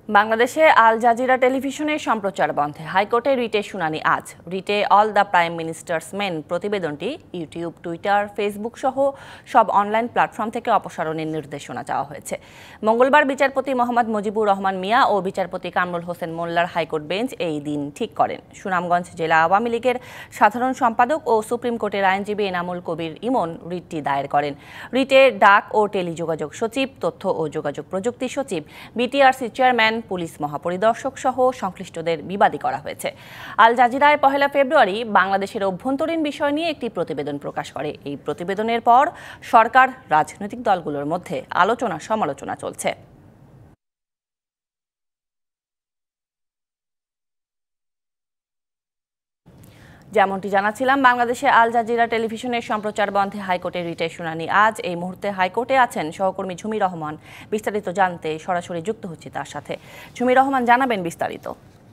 বাংলাদেশে Al Jazeera টেলিভিশনের সম্প্রচার বন্ধে হাইকোর্টে রিটের শুনানি আজ। রিটে all the prime minister's men প্রতিবেদনটি ইউটিউব, টুইটার, ফেসবুক সহ সব অনলাইন প্ল্যাটফর্ম থেকে অপসারণের নির্দেশনা চাওয়া হয়েছে। মঙ্গলবার বিচারপতি মোহাম্মদ মুজিবুর রহমান মিয়া ও বিচারপতি কামরুল হোসেন মোল্লার হাইকোর্ট বেঞ্চ এই দিন ঠিক করেন। সুনামগঞ্জ জেলা আওয়ামী লীগের সাধারণ সম্পাদক ও সুপ্রিম কোর্টের আইনজীবী এনামুল কবির ইমন রিটটি দায়ের করেন। রিটে ডাক ও টেলিযোগাযোগ সচিব, তথ্য ও যোগাযোগ প্রযুক্তি সচিব, বিটিআরসি চেয়ারম্যান, পুলিশ মহাপরিদর্শক সহ সংশ্লিষ্টদের বিবাদী করা হয়েছে। আল জাজিরায় 1 ফেব্রুয়ারি বাংলাদেশের অভ্যন্তরীণ বিষয় নিয়ে একটি প্রতিবেদন প্রকাশ করে। এই প্রতিবেদনের পর সরকার, রাজনৈতিক দলগুলোর মধ্যে আলোচনা সমালোচনা চলছে। যেমনটি জানাচ্ছিলাম, বাংলাদেশে আল জাজিরা টেলিভিশনের সম্প্রচার বন্ধে হাইকোর্টে রিটের শুনানি আজ। এই মুহূর্তে হাইকোর্টে আছেন সহকর্মী ঝুমি রহমান। বিস্তারিত জানতে সরাসরি যুক্ত হচ্ছি তার সাথে। ঝুমি রহমান, জানাবেন বিস্তারিত।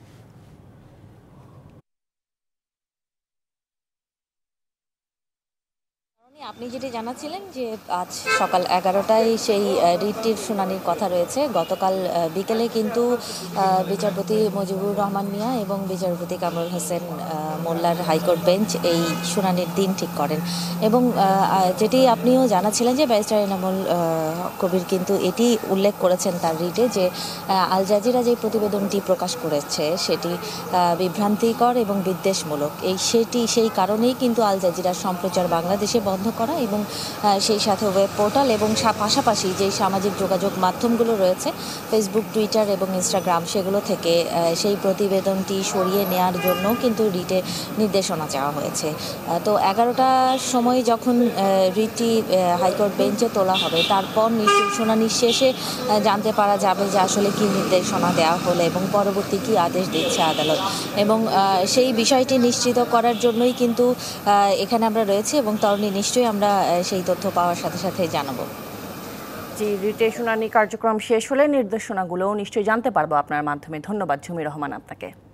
আপনি যেটি জানাচ্ছিলেন যে আজ সকাল 11টায় সেই রিটটির শুনানির কথা রয়েছে। গতকাল বিকেলে কিন্তু বিচারপতি মুজিবুর রহমান মিয়া এবং বিচারপতি কামরুল হোসেন মোল্লার হাইকোর্ট বেঞ্চ এই শুনানির দিন ঠিক করেন। এবং যেটি আপনিও জানাচ্ছিলেন যে ব্যারিস্টার এনামুল কবির কিন্তু এটি উল্লেখ করেছেন তার রিটে যে আল জাজিরা যে প্রতিবেদনটি প্রকাশ করেছে সেটি বিভ্রান্তিকর এবং বিদ্বেষমূলক। সেই কারণেই কিন্তু আল জাজিরার সম্প্রচার বাংলাদেশে বন্ধ করা এবং সেই সাথে ওয়েব পোর্টাল এবং পাশাপাশি যে সামাজিক যোগাযোগ মাধ্যমগুলো রয়েছে ফেসবুক, টুইটার এবং ইনস্টাগ্রাম, সেগুলো থেকে সেই প্রতিবেদনটি সরিয়ে নেওয়ার জন্য কিন্তু রিটে নির্দেশনা চাওয়া হয়েছে। তো 11টার সময় যখন রিটটি হাইকোর্ট বেঞ্চে তোলা হবে, তারপর শুনানি শেষে জানতে পারা যাবে যে আসলে কী নির্দেশনা দেওয়া হলো এবং পরবর্তী কী আদেশ দিচ্ছে আদালত। এবং সেই বিষয়টি নিশ্চিত করার জন্যই কিন্তু এখানে আমরা রয়েছি এবং তরুণী নিশ্চয়ই আমরা সেই তথ্য পাওয়ার সাথে সাথে জানাবো। জি, রিটের শুনানি কার্যক্রম শেষ হলে নির্দেশনাগুলো নিশ্চয়ই জানতে পারবো আপনার মাধ্যমে। ধন্যবাদ ঝুমি রহমান আপনাকে।